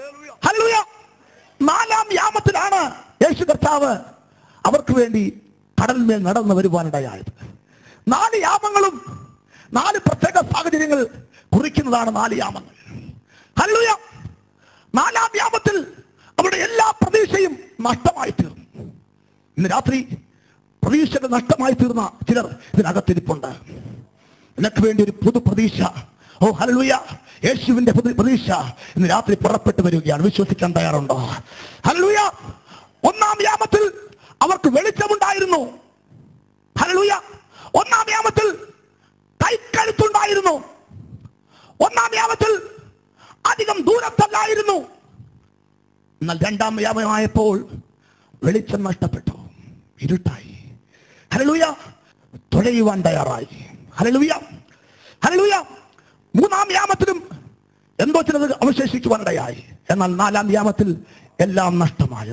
Hallelujah. 4-ാം യാമത്തിലാണ് യേശു കർത്താവ് അവർക്ക് വേണ്ടി കടലിന്മേൽ നടന്നു വരുവാനിടയായത്. 4 യാമങ്ങളും 4 പ്രത്യേക സാഹചര്യങ്ങൾ കുറിക്കുന്നതാണ് 4 യാമങ്ങൾ. ഹല്ലേലൂയ. 4-ാം യാമത്തിൽ അവരുടെ എല്ലാ പ്രതീക്ഷയും നഷ്ടമായി തീർന്നു. ഇന്ന് രാത്രി പ്രതീക്ഷകൾ നഷ്ടമായി തീർന്ന ചിലർ ഇതിനകത്തിരിപ്പുണ്ട്. നിനക്ക് വേണ്ടി ഒരു പുതു പ്രതീക്ഷ, ഓ ഹല്ലേലൂയ, യേശുവിന്റെ പുതു പ്രതീക്ഷ ഇന്ന് രാത്രി പുറപ്പെട്ടു വരികയാണ്. വിശ്വസിക്കാൻ തയ്യാറുണ്ടോ? ഹല്ലേലൂയ. 1-ാം യാമത്തിൽ അവർക്ക് വെളിച്ചമുണ്ടായിരുന്നു. ഹല്ലേലൂയ. 1-ാം യാമത്തിൽ കൈക്കഴുത്തുണ്ടായിരുന്നു. 1-ാം യാമത്തിൽ അധികം ദൂരത്തല്ലായിരുന്നു. എന്നാൽ 2-ാം യാമമായപ്പോൾ വെളിച്ചം നഷ്ടപ്പെട്ടു, ഇരുട്ടായി. ഹല്ലേലൂയ. തുഴയുവാൻ തയ്യാറായി. ഹല്ലേലൂയ. ഹല്ലേലൂയ. 3-ാം യാമത്തിലും എന്തോ ചിലത് അവശേഷിക്കുവാനിടയായി. എന്നാൽ 4-ാം യാമത്തിൽ എല്ലാം നഷ്ടമായി.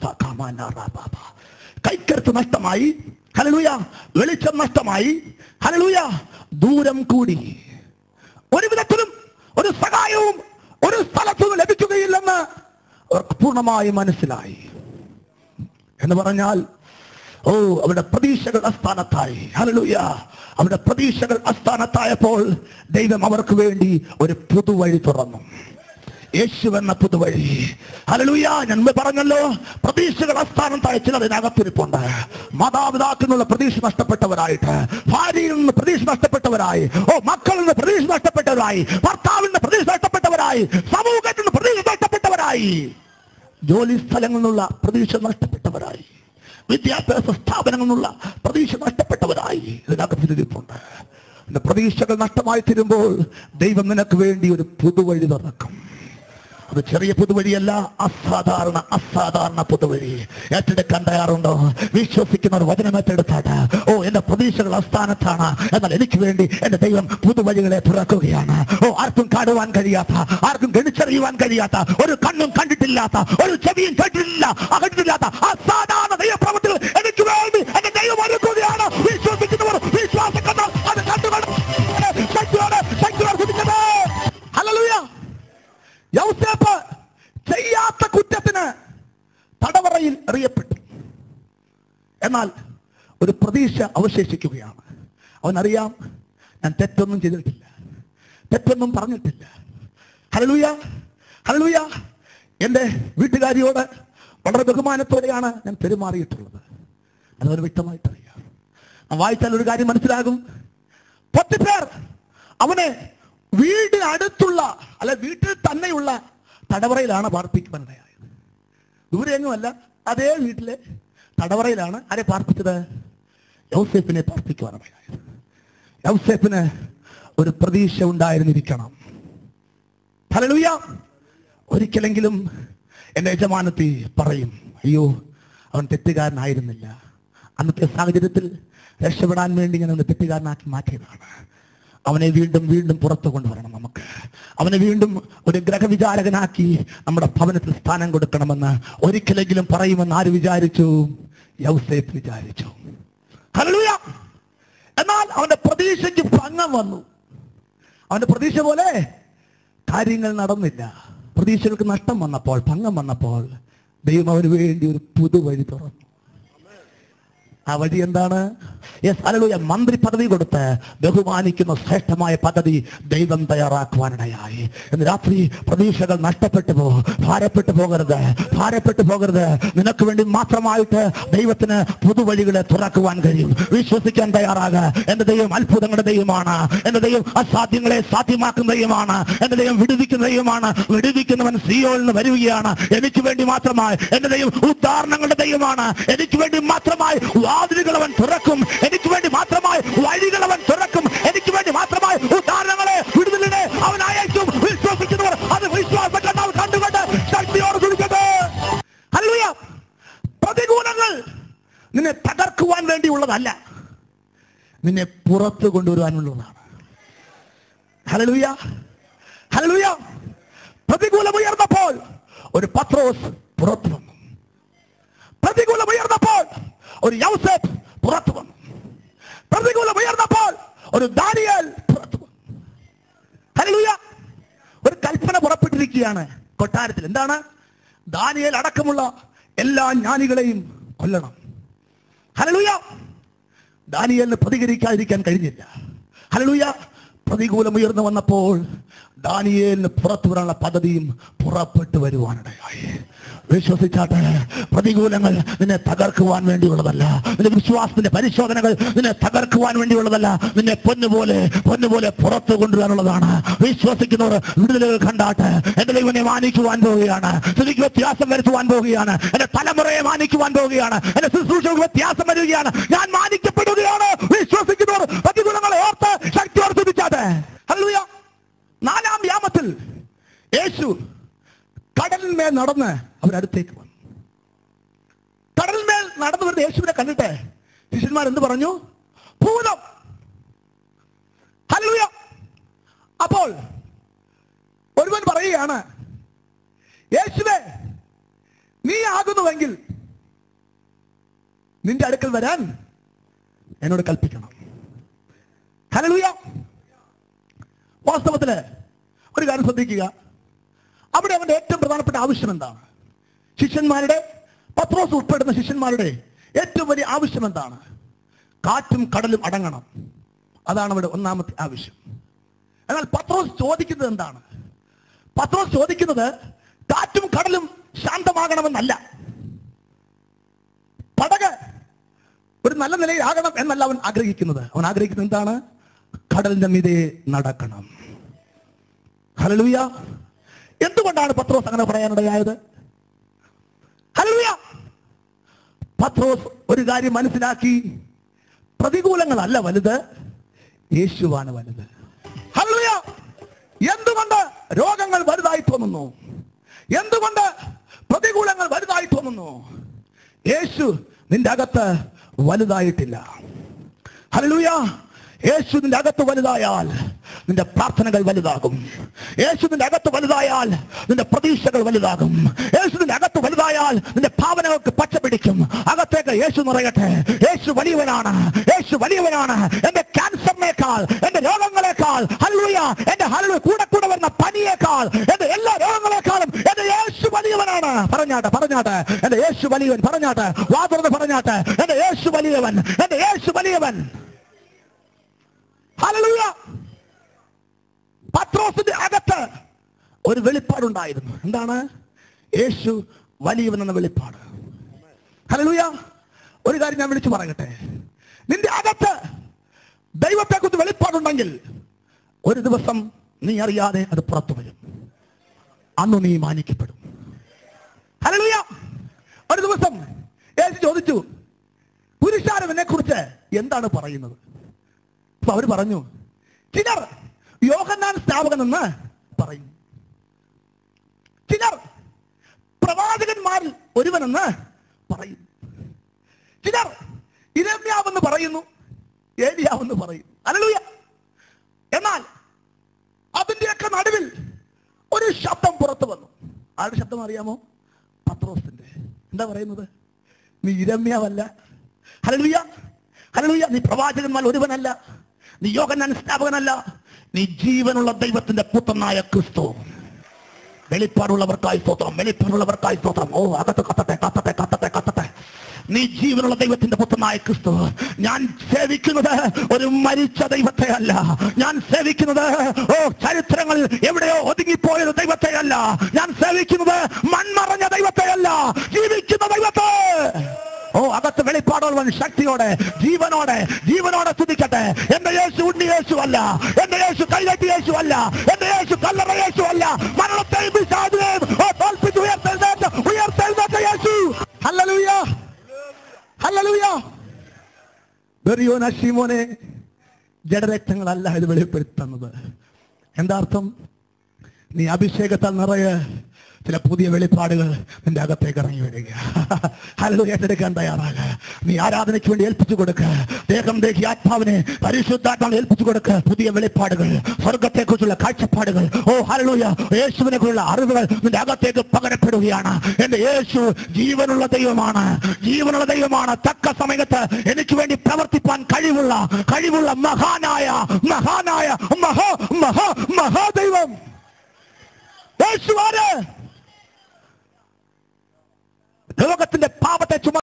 കൈക്കരുത്ത് നഷ്ടമായി. ഹല്ലേലൂയ. വെളിച്ചം നഷ്ടമായി. ഹല്ലേലൂയ. ദൂരം കൂടി. ഒരു വിധത്തിലും ഒരു സഹായവും ഒരു സ്ഥലത്തും ലഭിക്കുകയില്ലെന്ന് അവർക്ക് പൂർണ്ണമായി മനസ്സിലായി. എന്ന് പറഞ്ഞാൽ അവരുടെ പ്രതീക്ഷകൾ അസ്ഥാനത്തായി. ഹല്ലേലൂയ. അവരുടെ പ്രതീക്ഷകൾ അസ്ഥാനത്തായപ്പോൾ ദൈവം അവർക്ക് വേണ്ടി ഒരു പുതുവഴി തുറന്നു. യേശു എന്ന പുതുവഴി. ഹല്ലേലൂയ. ഞാൻ പറഞ്ഞല്ലോ, പ്രതീക്ഷകൾ അസ്ഥാനത്തായ ചിലർ ഇതിനകത്തിരിപ്പുണ്ട്. മാതാപിതാക്കളിൽ നിന്നുള്ള പ്രതീക്ഷ നഷ്ടപ്പെട്ടവരായിട്ട്, ഭാര്യയിൽ നിന്ന് പ്രതീക്ഷ നഷ്ടപ്പെട്ടവരായി, മക്കളിൽ നിന്ന് പ്രതീക്ഷ നഷ്ടപ്പെട്ടവരായി, ഭർത്താവിൽ നിന്ന് പ്രതീക്ഷ നഷ്ടപ്പെട്ടവരായി, സമൂഹത്തിൽ നിന്ന് പ്രതീക്ഷ നഷ്ടപ്പെട്ടവരായി, ജോലി സ്ഥലങ്ങളിൽ നിന്നുള്ള പ്രതീക്ഷ നഷ്ടപ്പെട്ടവരായി, വിദ്യാഭ്യാസ സ്ഥാപനങ്ങളിൽ നിന്നുള്ള പ്രതീക്ഷ നഷ്ടപ്പെട്ടവരായി ഇതിനകത്തിരിപ്പുണ്ട്. എന്റെ പ്രതീക്ഷകൾ നഷ്ടമായി തീരുമ്പോൾ ദൈവം നിനക്ക് വേണ്ടി ഒരു പുതുവഴി തുറക്കും. അത് ചെറിയ പുതുവഴിയല്ല, അസാധാരണ പുതുവഴി. ഏറ്റെടുക്കാൻ തയ്യാറുണ്ടോ? വിശ്വസിക്കുന്നവർ വചനം ഏറ്റെടുത്താട്ട്, എന്റെ പ്രതീക്ഷകൾ അസ്ഥാനത്താണ്, എന്നാൽ എനിക്ക് വേണ്ടി എന്റെ ദൈവം പുതുവഴികളെ തുറക്കുകയാണ്. ആർക്കും കാണുവാൻ കഴിയാത്ത, ആർക്കും ഗണിച്ചറിയുവാൻ കഴിയാത്ത, ഒരു കണ്ണും കണ്ടിട്ടില്ലാത്ത, ഒരു ചെവിയും കേട്ടിട്ടില്ലാത്ത അസാധാരണ ദൈവപ്രവൃത്തികൾ എനിക്ക് വേണ്ടി എന്റെ ദൈവം ഒരുക്കുകയാണ്. വിശ്വസിക്കുന്നവർ വിശ്വാസിക്കുന്ന അത് കണ്ടുകൊണ്ട് ഹല്ലേലൂയ. യൗസേപ്പ് ചെയ്യാത്ത കുറ്റത്തിന് തടവറയിൽ എറിയപ്പെട്ടു. എന്നാൽ ഒരു പ്രതീക്ഷ അവശേഷിക്കുകയാണ്. അവനറിയാം, ഞാൻ തെറ്റൊന്നും ചെയ്തിട്ടില്ല, തെറ്റൊന്നും പറഞ്ഞിട്ടില്ല. ഹല്ലേലൂയ. ഹല്ലേലൂയ. എൻ്റെ വീട്ടുകാരിയോട് വളരെ ബഹുമാനത്തോടെയാണ് ഞാൻ പെരുമാറിയിട്ടുള്ളത്. അതവന് വ്യക്തമായിട്ടറിയാം. വായിച്ചാൽ ഒരു കാര്യം മനസ്സിലാകും. പോത്തിഫേർ അവനെ വീടിനടുത്തുള്ള വീട്ടിൽ തന്നെയുള്ള തടവറയിലാണ് പാർപ്പിക്കുവാനിടയായത്. ദൂരെയൊന്നുമല്ല, അതേ വീട്ടിലെ തടവറയിലാണ് ആരെ പാർപ്പിച്ചത്? യൗസേപ്പിനെ പാർപ്പിക്കുവാനിടയായത്. യൗസേപ്പിന് ഒരു പ്രതീക്ഷ ഉണ്ടായിരുന്നിരിക്കണം. ഹല്ലേലൂയ. ഒരിക്കലെങ്കിലും എൻ്റെ യജമാനത്തി പറയും, അയ്യോ, അവൻ തെറ്റുകാരനായിരുന്നില്ല, അന്നത്തെ സാഹചര്യത്തിൽ രക്ഷപ്പെടാൻ വേണ്ടി ഞാൻ അവനെ തെറ്റുകാരനാക്കി മാറ്റിയതാണ്. അവനെ വീണ്ടും വീണ്ടും പുറത്തു കൊണ്ടുവരണം. നമുക്ക് അവനെ വീണ്ടും ഒരു ഗ്രഹവിചാരകനാക്കി നമ്മുടെ ഭവനത്തിൽ സ്ഥാനം കൊടുക്കണമെന്ന് ഒരിക്കലെങ്കിലും പറയുമെന്ന് ആര് വിചാരിച്ചു? യൗസേപ്പ് വിചാരിച്ചു. ഹല്ലേലൂയ. എന്നാൽ അവന്റെ പ്രതീക്ഷയ്ക്ക് ഭംഗം വന്നു. അവന്റെ പ്രതീക്ഷ പോലെ കാര്യങ്ങൾ നടന്നില്ല. പ്രതീക്ഷകൾക്ക് നഷ്ടം വന്നപ്പോൾ, ഭംഗം വന്നപ്പോൾ ദൈവം അവന് വേണ്ടി ഒരു പുതുവഴി തുറന്നു. ആ വഴി എന്താണ്? ഹല്ലേലൂയ. മന്ത്രി പദവി കൊടുത്ത് ബഹുമാനിക്കുന്ന ശ്രേഷ്ഠമായ പദ്ധതി ദൈവം തയ്യാറാക്കുവാനിടയായി. ഇന്ന് രാത്രി പ്രതീക്ഷകൾ നഷ്ടപ്പെട്ടു ഭാരപ്പെട്ടു പോകരുത്. നിനക്ക് വേണ്ടി മാത്രമായിട്ട് ദൈവത്തിന് പുതുവഴികളെ തുറക്കുവാൻ കഴിയും. വിശ്വസിക്കാൻ തയ്യാറാകുക. എന്റെ ദൈവം അത്ഭുതങ്ങളുടെ ദൈവമാണ്. എന്റെ ദൈവം അസാധ്യങ്ങളെ സാധ്യമാക്കുന്ന ദൈവമാണ്. എന്റെ ദൈവം വിടുവിക്കുന്ന ദൈവമാണ്. വിടുവിക്കുന്നവൻ സിയോനിൽ നിന്ന് വരികയാണ്. എനിക്ക് വേണ്ടി മാത്രമായി എന്റെ ദൈവം ഉദാഹരണങ്ങളുടെ ദൈവമാണ്. എനിക്ക് വേണ്ടി മാത്രമായി വാതിലുകൾ അവൻ തുറക്കും. എനിക്ക് വേണ്ടി മാത്രമായി വഴികൾ അവൻ തുറക്കും. എനിക്ക് വേണ്ടി മാത്രമായി ഉദാഹരണങ്ങളെ വിടുതലിനെ അവൻ അയക്കും. വിശ്വസിക്കുന്നവർ അത് വിശ്വാസത്തെ കണ്ടുകൊണ്ട് ശക്തിയോട് കുടിക്കട്ടെ. ഹല്ലേലൂയ. പ്രതികൂലങ്ങൾ നിന്നെ തകർക്കുവാൻ വേണ്ടിയുള്ളതല്ല, നിന്നെ പുറത്തു കൊണ്ടുവരുവാനുള്ളതാണ്. ഹല്ലേലൂയ. ഹല്ലേലൂയ. പ്രതികൂലം ഉയർന്നപ്പോൾ ഒരു പത്രോസ് പുറത്തു വന്നു. പ്രതികൂലം ഉയർന്നപ്പോൾ ഒരു യൗസേപ്പ് പുറത്തു വന്നു. പ്രതികൂലം ഉയർന്നപ്പോൾ ഒരു ദാനിയേൽ പുറത്തു വന്നു. ഹല്ലേലൂയ. ഒരു കൽപ്പന പുറപ്പെട്ടിരിക്കുകയാണ്. കൊട്ടാരത്തിൽ. എന്താണ്? ദാനിയേൽ അടക്കമുള്ള എല്ലാ ജ്ഞാനികളെയും കൊല്ലണം. ഹല്ലേലൂയ. ദാനിയേലിന് പ്രതികരിക്കാതിരിക്കാൻ കഴിഞ്ഞില്ല. ഹല്ലേലൂയ. പ്രതികൂലം ഉയർന്നു വന്നപ്പോൾ ദാനിയേലിന് പുറത്തു വരാനുള്ള പദ്ധതിയും പുറപ്പെട്ടു വരുവാനിടയായി. വിശ്വസിച്ചാട്ടെ, പ്രതികൂലങ്ങൾ നിന്നെ തകർക്കുവാൻ വേണ്ടിയുള്ളതല്ല. നിന്റെ വിശ്വാസത്തിന്റെ പരിശോധനകൾ നിന്നെ തകർക്കുവാൻ വേണ്ടിയുള്ളതല്ല. നിന്നെ പൊന്നുപോലെ പുറത്തു കൊണ്ടുവരാനുള്ളതാണ്. വിശ്വസിക്കുന്നവർ വിടുതലുകൾ കണ്ടാട്ടെ. എന്റെ ദൈവനെ മാനിക്കുവാൻ പോവുകയാണ്. സ്ഥിതിക്ക് വ്യത്യാസം വരുത്തുവാൻ പോവുകയാണ്. എന്റെ തലമുറയെ മാനിക്കുവാൻ പോവുകയാണ്. എന്റെ ശുശ്രൂഷകൾക്ക് വ്യത്യാസം വരികയാണ്. ഞാൻ മാനിക്കപ്പെടുകയാണ്. വിശ്വസിക്കുന്നവർ പ്രതികൂലങ്ങളെ ഓർത്ത് ശക്തിയോടെ തുതിച്ചാട്ടെ. ഹല്ലേലൂയ. 4-ാം യാമത്തിൽ യേശു കടലിന്മേൽ നടന്ന് അവരടുത്തേക്ക് വന്നു. കടലിന്മേൽ നടന്നു വരുന്ന യേശുവിനെ കണ്ടിട്ട് ശിഷ്യന്മാർ എന്ത് പറഞ്ഞു? ഭൂതം. ഹല്ലേലൂയ. അപ്പോൾ ഒരുവൻ പറയുകയാണ്, യേശുവേ, നീ ആകുന്നുവെങ്കിൽ നിന്റെ അടുക്കൽ വരാൻ എന്നോട് കൽപ്പിക്കണം. ഹല്ലേലൂയ. വാസ്തവത്തില് ഒരു കാര്യം ശ്രദ്ധിക്കുക. അവിടെ അവന്റെ ഏറ്റവും പ്രധാനപ്പെട്ട ആവശ്യം എന്താണ്? ശിഷ്യന്മാരുടെ, പത്രോസ് ഉൾപ്പെടുന്ന ശിഷ്യന്മാരുടെ ഏറ്റവും വലിയ ആവശ്യം എന്താണ്? കാറ്റും കടലും അടങ്ങണം. അതാണ് അവിടെ ഒന്നാമത്തെ ആവശ്യം. എന്നാൽ പത്രോസ് ചോദിക്കുന്നത് എന്താണ്? പത്രോസ് ചോദിക്കുന്നത് കാറ്റും കടലും ശാന്തമാകണമെന്നല്ല, പടക് ഒരു നല്ല നിലയിലാകണം എന്നല്ല അവൻ ആഗ്രഹിക്കുന്നത്. അവൻ ആഗ്രഹിക്കുന്നത് എന്താണ്? കടലിന്റെ മീതെ നടക്കണം. ഹല്ലേലൂയ. എന്തുകൊണ്ടാണ് പത്രോസ് അങ്ങനെ പറയാനിടയായത്? ഹല്ലേലൂയ. പത്രോസ് ഒരു കാര്യം മനസ്സിലാക്കി. പ്രതികൂലങ്ങളല്ല വലുത്, യേശുവാണ് വലുത്. ഹല്ലേലൂയ. എന്തുകൊണ്ട് രോഗങ്ങൾ വലുതായി തോന്നുന്നു? എന്തുകൊണ്ട് പ്രതികൂലങ്ങൾ വലുതായി തോന്നുന്നു? യേശു നിന്റെ അകത്ത് വലുതായിട്ടില്ല. ഹല്ലേലൂയ. യേശു നിന്റെ അകത്ത് വലുതായാൽ നിന്റെ പ്രാർത്ഥനകൾ വലുതാകും. യേശു നിന്റെ അകത്ത് വലുതായാൽ നിന്റെ പ്രതീക്ഷകൾ വലുതാകും. യേശു നിന്റെ അകത്ത് വലുതായാൽ നിന്റെ ഭാവനകൾക്ക് പച്ച പിടിക്കും. അകത്തേക്ക് യേശു നിറയട്ടെ. യേശു വലിയവനാണ്. യേശു വലിയവനാണ്. എന്റെ ക്യാൻസറിനേക്കാൾ, എന്റെ രോഗങ്ങളെക്കാൾ, ഹല്ലേലൂയ, എന്റെ കൂടെ വരുന്ന പനിയേക്കാൾ, എന്റെ എല്ലാ രോഗങ്ങളെക്കാളും എന്റെ യേശു വലിയവനാണ്. പറഞ്ഞാട്ടെ എന്റെ യേശു വലിയവൻ. പറഞ്ഞാട്ടെ, വാതുറന്ന് പറഞ്ഞാട്ടെ, എന്റെ യേശു വലിയവൻ, എന്റെ യേശു വലിയവൻ. ഹല്ലേലൂയ. പത്രോസിന്റെ അകത്ത് ഒരു വെളിപ്പാടുണ്ടായിരുന്നു. എന്താണ്? യേശു വലിയവൻ എന്ന വെളിപ്പാട്. ഹല്ലേലൂയ. ഒരു കാര്യം ഞാൻ വിളിച്ചു പറയട്ടെ. നിന്റെ അകത്ത് ദൈവത്തെക്കുറിച്ച് വെളിപ്പാടുണ്ടെങ്കിൽ ഒരു ദിവസം നീ അറിയാതെ അത് പുറത്തു വരും. അന്ന് നീ മാനിക്കപ്പെടും. ഹല്ലേലൂയ. ഒരു ദിവസം യേശു ചോദിച്ചു, പുരുഷാരവനെ കുറിച്ച് എന്താണ് പറയുന്നത്? അപ്പൊ അവര് പറഞ്ഞു, ചിലർ യോഹന്നാൻ സ്നാപകൻ എന്ന് പറയുന്നു, ചിലർ പ്രവാചകന്മാരിൽ ഒരുവനെന്ന് പറയുന്നു, ചിലർ ഇരമ്യാവെന്ന് പറയുന്നു, ഏലിയാവെന്ന് പറയുന്നു. ഹല്ലേലൂയ. എന്നാൽ അതിന്റെയൊക്കെ നടുവിൽ ഒരു ശബ്ദം പുറത്തു വന്നു. ആരുടെ ശബ്ദം അറിയാമോ? പത്രോസിന്റെ. എന്താ പറയുന്നത്? നീ ഇരമ്യാവല്ല. ഹല്ലേലൂയ. ഹല്ലേലൂയ. നീ പ്രവാചകന്മാരിൽ ഒരുവനല്ല, നീ യോഹന്നാൻ സ്നാപകനല്ല, നീ ജീവനുള്ള ദൈവത്തിന്റെ പുത്രനായ ക്രിസ്തു. വെളിപ്പാടുള്ളവർക്കായി സ്തോത്രം, വെളിപ്പാടുള്ളവർക്കായി സ്തോത്രം. ഓ, അകത്ത് കത്തട്ടെ. നീ ജീവനുള്ള ദൈവത്തിന്റെ പുത്രനായ ക്രിസ്തു. ഞാൻ സേവിക്കുന്നത് ഒരു മരിച്ച ദൈവത്തെ അല്ല. ഞാൻ സേവിക്കുന്നത് ചരിത്രങ്ങൾ എവിടെയോ ഒതുങ്ങിപ്പോയ ദൈവത്തെ അല്ല. ഞാൻ സേവിക്കുന്നത് മൺമറഞ്ഞ ദൈവത്തെ അല്ല, ജീവിക്കുന്ന ദൈവത്തെ. ഓ, അകത്ത് വെളിപ്പാടുള്ളവൻ ശക്തിയോടെ, ജീവനോടെ സ്തുതിക്കട്ടെ. എന്റെ യേശു ഉണ്ണി യേശു അല്ല, എന്റെ യേശു കൈകെട്ടി യേശു അല്ല, എന്റെ യേശു കല്ലറ യേശു അല്ല, മരണത്തെയും പിശാചിനെയും തോൽപ്പിച്ച് ഉയർത്തെഴുന്നേറ്റ യേശു. ഹല്ലേലൂയ. ഹല്ലേലൂയ. ബെറിയോന ശിമോനെ, ജഡരക്തങ്ങളല്ല ഇത് വെളിപ്പെടുത്തുന്നത്. എന്താ അർത്ഥം? നീ അഭിഷേകത്താൽ നിറയെ ചില പുതിയ വെളിപ്പാടുകൾ നിന്റെ അകത്തേക്ക് ഇറങ്ങി വരിക. ഹല്ലേലൂയ. ഏറ്റെടുക്കാൻ തയ്യാറാക. നീ ആരാധനയ്ക്ക് വേണ്ടി ഏൽപ്പിച്ചു കൊടുക്ക. ദേഹം ദേഹി ആത്മാവിനെ പരിശുദ്ധാത്മാവിനെ ഏൽപ്പിച്ചു കൊടുക്ക. പുതിയ വെളിപ്പാടുകൾ, സ്വർഗത്തെ കുറിച്ചുള്ള കാഴ്ചപ്പാടുകൾ, ഓ ഹല്ലേലൂയ, യേശുവിനെ കുറിച്ചുള്ള അറിവുകൾ നിന്റെ അകത്തേക്ക് പകരപ്പെടുകയാണ്. എന്റെ യേശു ജീവനുള്ള ദൈവമാണ്, ജീവനുള്ള ദൈവമാണ്. തക്ക സമയത്ത് എനിക്ക് വേണ്ടി പ്രവർത്തിപ്പാൻ കഴിവുള്ള മഹാനായ മഹാദൈവം യേശുവാണ്.